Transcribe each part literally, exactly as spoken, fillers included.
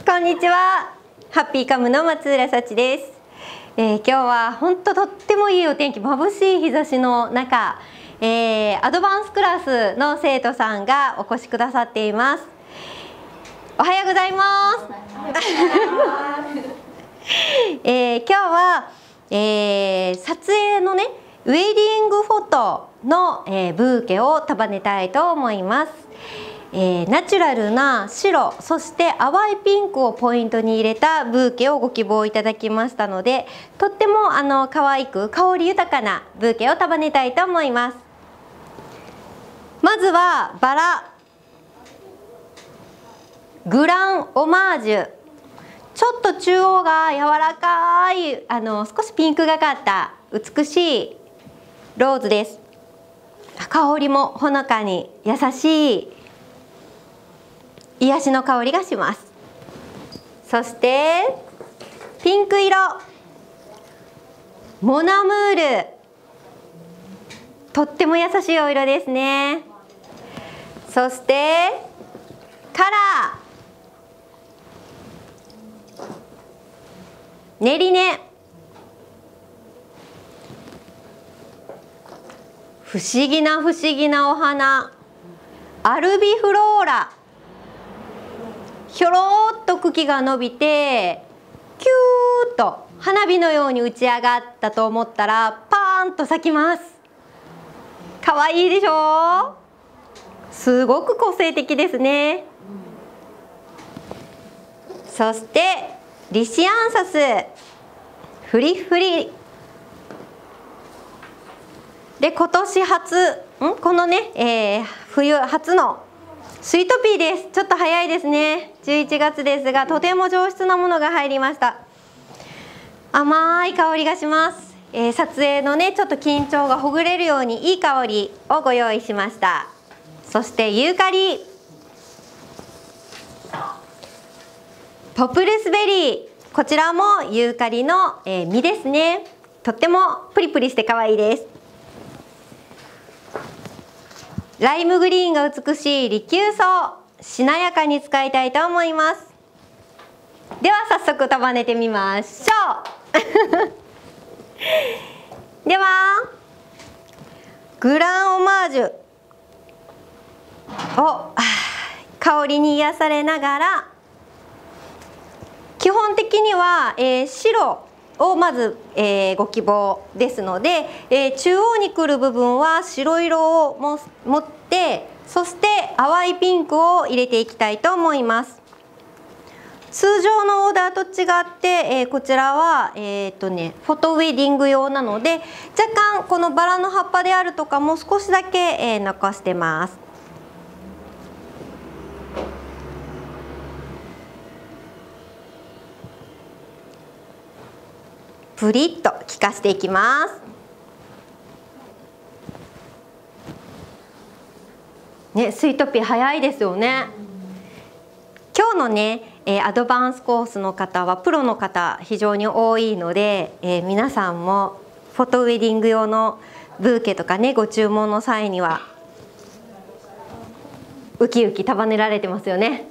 こんにちは。ハッピーカムの松浦幸です。えー、今日は本当とってもいいお天気、眩しい日差しの中、えー、アドバンスクラスの生徒さんがお越しくださっています。おはようございます。えー、今日は、えー、撮影のねウェディングフォトの、えー、ブーケを束ねたいと思います。えー、ナチュラルな白、そして淡いピンクをポイントに入れたブーケをご希望いただきましたので、とってもあの可愛く香り豊かなブーケを束ねたいと思います。まずはバラグランオマージュ、ちょっと中央が柔らかいあの少しピンクがかった美しいローズです。香りもほのかに優しい癒しの香りがします。そしてピンク色モナムール、とっても優しいお色ですね。そしてカラー練り根、不思議な不思議なお花アルビフローラ、ひょろっと茎が伸びてキューッと花火のように打ち上がったと思ったらパーンと咲きます。かわいいでしょう。すごく個性的ですね。そしてリシアンサスフリフリで、今年初んこのね、えー、冬初のスイートピーです。ちょっと早いですね。じゅういちがつですが、とても上質なものが入りました。甘い香りがします。えー、撮影のねちょっと緊張がほぐれるようにいい香りをご用意しました。そしてユーカリ、ポプルスベリー、こちらもユーカリの、えー、実ですね。とってもプリプリして可愛いです。ライムグリーンが美しいリキュウソウ、しなやかに使いたいと思います。では早速束ねてみましょうではグランオマージュを香りに癒されながら、基本的には、えー、白をまず、えー、ご希望ですので、えー、中央に来る部分は白色をも持って、そして淡いピンクを入れていきたいと思います。通常のオーダーと違って、えー、こちらは、えーとね、フォトウェディング用なので、若干このバラの葉っぱであるとかも少しだけ、えー、残してます。プリッと効かせていきます。ね、スイートピー早いですよね。今日のね、えー、アドバンスコースの方はプロの方非常に多いので、えー、皆さんもフォトウェディング用のブーケとかねご注文の際にはウキウキ束ねられてますよね。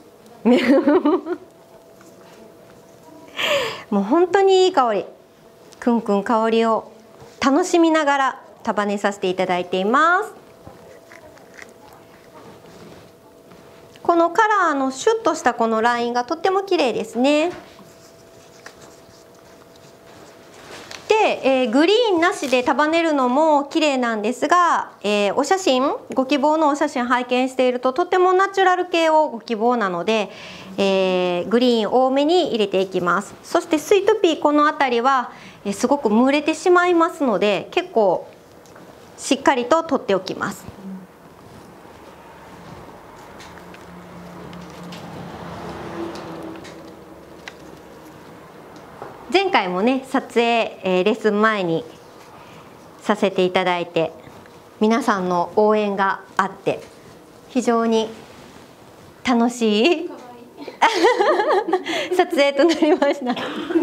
もう本当にいい香り、くんくん香りを楽しみながら束ねさせていただいています。このカラーのシュッとしたこのラインがとっても綺麗ですね。で、えー、グリーンなしで束ねるのも綺麗なんですが、えー、お写真ご希望のお写真拝見しているととてもナチュラル系をご希望なので、えー、グリーン多めに入れていきます。そしてスイートピーこの辺りは、えー、すごく蒸れてしまいますので、結構しっかりと取っておきます。前回もね撮影、えー、レッスン前にさせていただいて、皆さんの応援があって非常に楽しい撮影となりました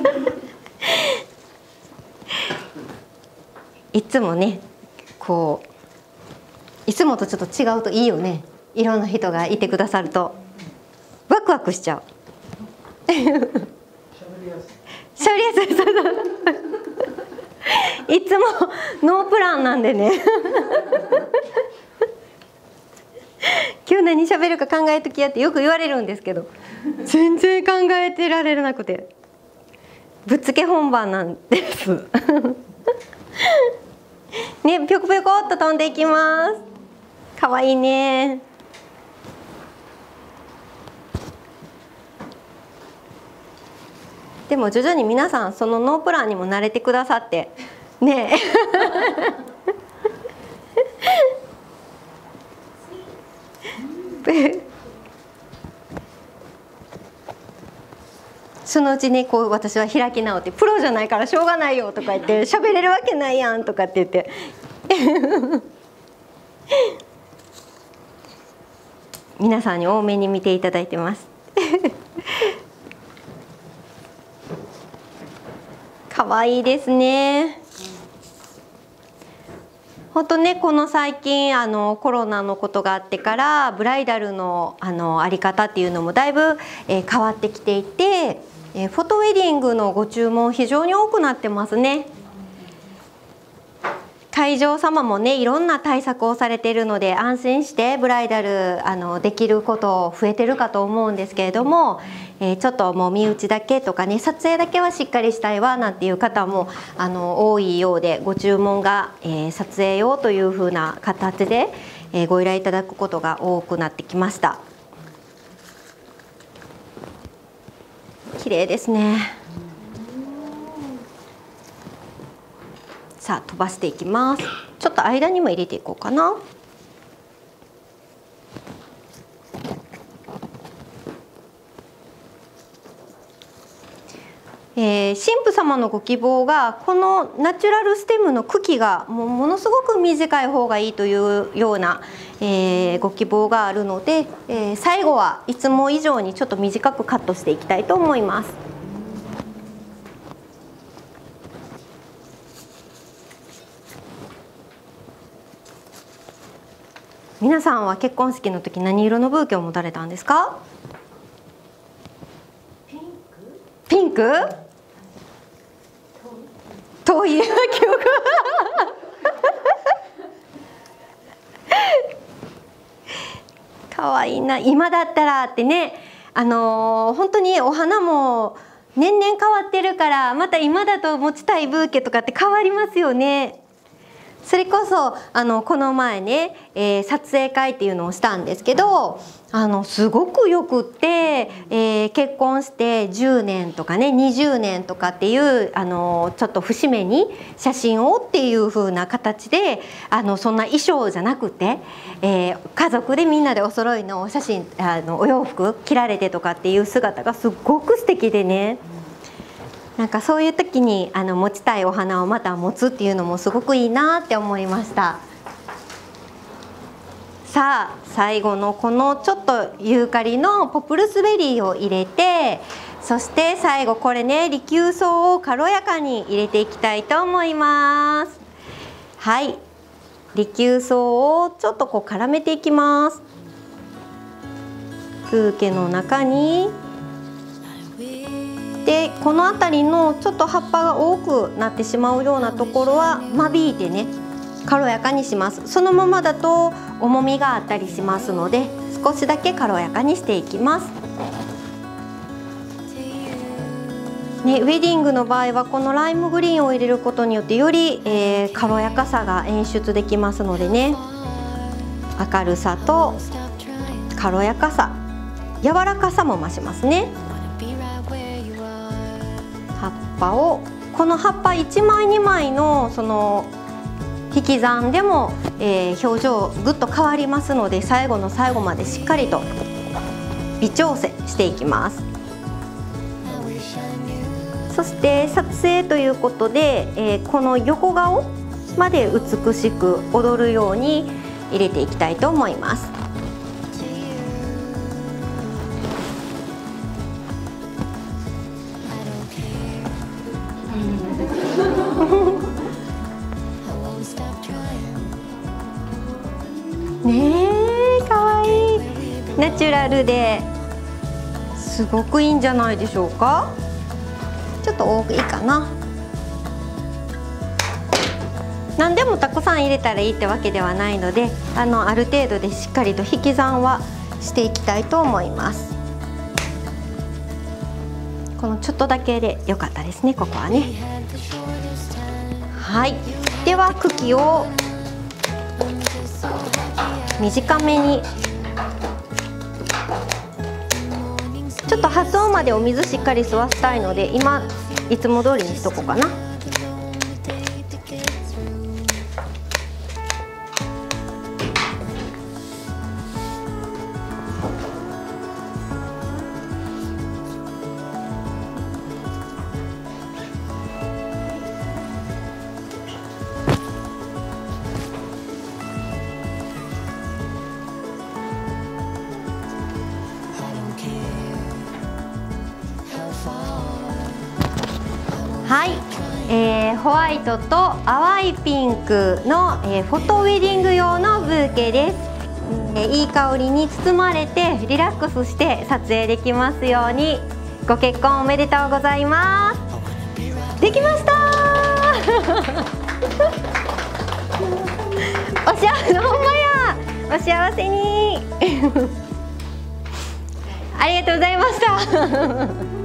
いつもねこういつもとちょっと違うといいよね。いろんな人がいてくださるとワクワクしちゃうりやすい。 しゃべりやすい。そうそういつもノープランなんでね今日何喋るか考えときやってよく言われるんですけど、全然考えてられなくてぶっつけ本番なんですね、ぴょこぴょこっと飛んでいきます。かわいいね。でも徐々に皆さんそのノープランにも慣れてくださってねそのうちね、こう私は開き直って「プロじゃないからしょうがないよ」とか言って「喋れるわけないやん」とかって言って皆さんに多めに見ていただいてますかわいいですね。本当ね、この最近あのコロナのことがあってからブライダルのあのあり方っていうのもだいぶ、えー、変わってきていて、えー、フォトウェディングのご注文非常に多くなってますね。会場様もねいろんな対策をされているので安心してブライダルあのできること増えてるかと思うんですけれども、えー、ちょっともう身内だけとかね撮影だけはしっかりしたいわなんていう方もあの多いようで、ご注文が、えー、撮影用というふうな形で、えー、ご依頼いただくことが多くなってきました。綺麗ですね。さあ飛ばしていきます。ちょっと間にも入れていこうかな。えー、神父様のご希望がこのナチュラルステムの茎がもうものすごく短い方がいいというような、えー、ご希望があるので、えー、最後はいつも以上にちょっと短くカットしていきたいと思います。皆さんは結婚式の時何色のブーケを持たれたんですか？ ピンク？ ピンク？遠い記憶かわいいな。今だったらってね、あのー、本当にお花も年々変わってるからまた今だと持ちたいブーケとかって変わりますよね。それこそあのこの前ね、えー、撮影会っていうのをしたんですけど、あのすごくよくって、えー、結婚してじゅうねんとかねにじゅうねんとかっていうあのちょっと節目に写真をっていう風な形で、あのそんな衣装じゃなくて、えー、家族でみんなでお揃いのお写真あのお洋服着られてとかっていう姿がすっごく素敵でね。なんかそういう時にあの持ちたいお花をまた持つっていうのもすごくいいなって思いました。さあ最後のこのちょっとユーカリのポプルスベリーを入れて、そして最後これね利休草を軽やかに入れていきたいと思います。はい、利休草をちょっとこう絡めていきます。ブーケの中にで、この辺りのちょっと葉っぱが多くなってしまうようなところは間引いてね軽やかにします。そのままだと重みがあったりしますので少しだけ軽やかにしていきます、ね、ウェディングの場合はこのライムグリーンを入れることによってより、えー、軽やかさが演出できますのでね、明るさと軽やかさ、柔らかさも増しますね。葉っぱをこの葉っぱいちまいにまいのその引き算でも、えー、表情ぐっと変わりますので最後の最後までしっかりと微調整していきます。そして撮影ということで、えー、この横顔まで美しく踊るように入れていきたいと思います。ねえ、かわいい。ナチュラルですごくいいんじゃないでしょうか。ちょっと多いかな。何でもたくさん入れたらいいってわけではないので、あのある程度でしっかりと引き算はしていきたいと思います。このちょっとだけで良かったですね、ここはね。はい、では茎を短めに、ちょっと発音までお水しっかり吸わせたいので、今いつも通りにしとこうかな。はい、えー、ホワイトと淡いピンクの、えー、フォトウェディング用のブーケです。えー、いい香りに包まれてリラックスして撮影できますように。ご結婚おめでとうございます。できましたおしあほんまや、お幸せにありがとうございました